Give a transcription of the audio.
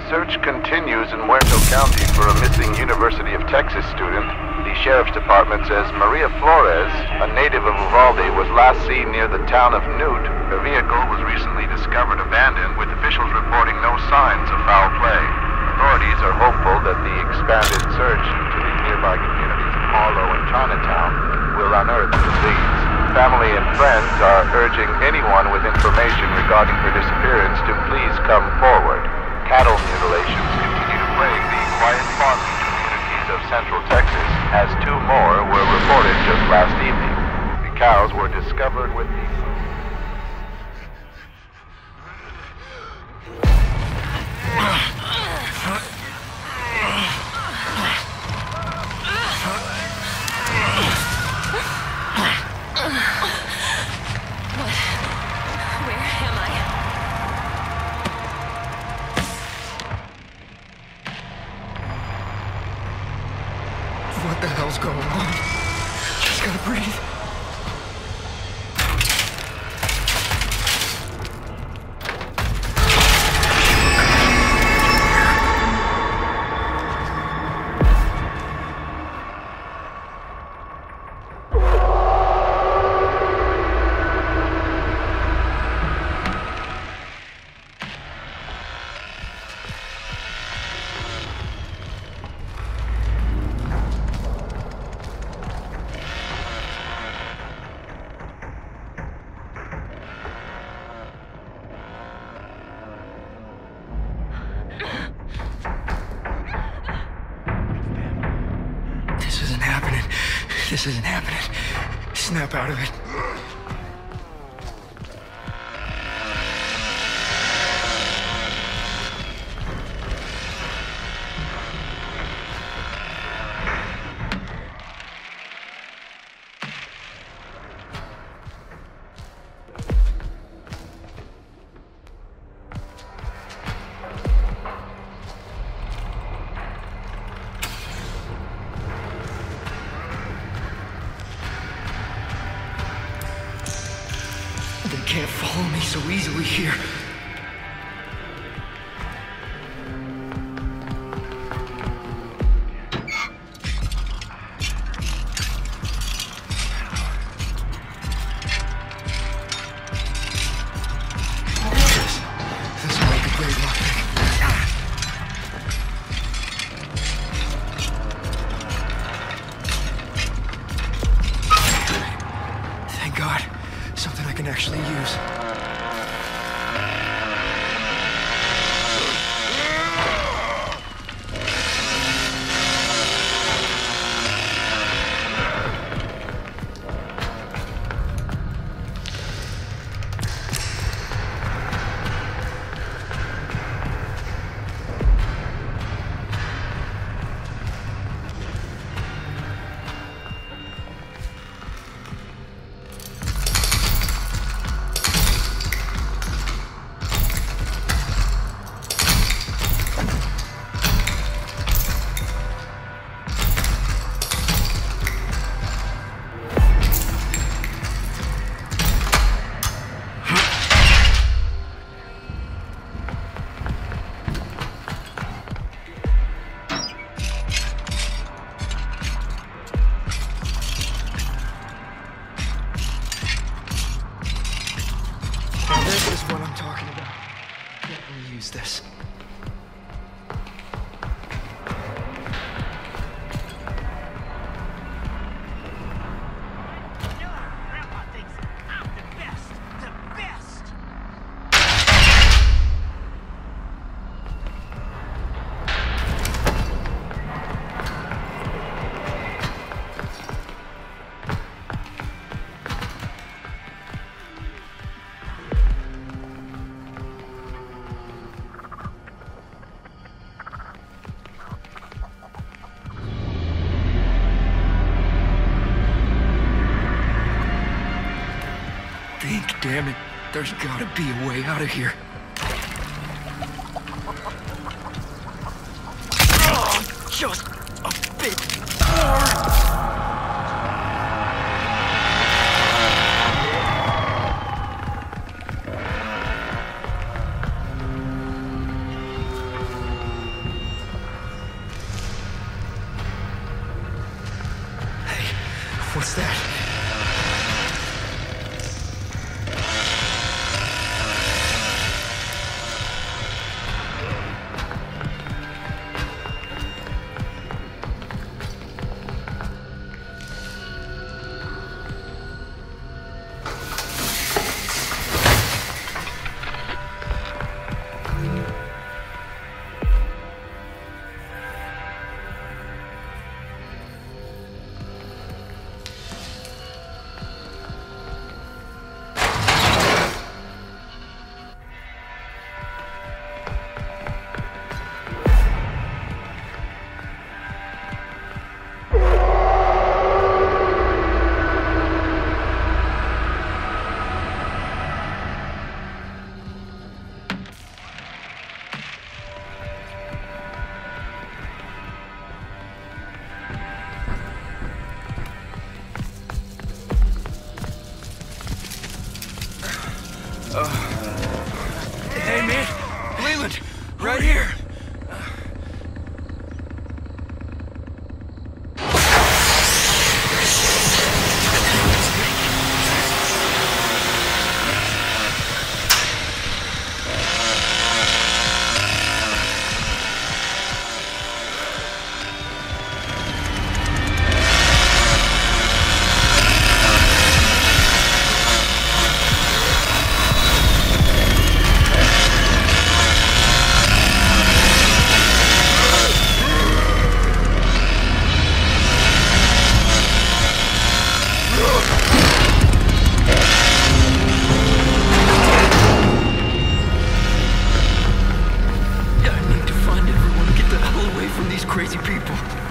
search continues in Huerto County for a missing University of Texas student. The Sheriff's Department says Maria Flores, a native of Uvalde, was last seen near the town of Newt. Her vehicle was recently discovered abandoned, with officials reporting no signs of foul play. Authorities are hopeful that the expanded search into the nearby communities of Harlow and Chinatown will unearth the leads. Family and friends are urging anyone with information regarding her disappearance to please come forward. Cattle mutilations continue to plague the quiet farming communities of Central Texas, as 2 more were reported just last evening. The cows were discovered with the... What the hell's going on? Just gotta breathe. This isn't happening. Snap out of it. They can't follow me so easily here. This might be great luck. Thank God. Something I can actually use. This is what I'm talking about. Can't reuse this. Grandpa thinks I'm the best. The best. Damn it, there's gotta be a way out of here. Oh, just a bit more. from these crazy people.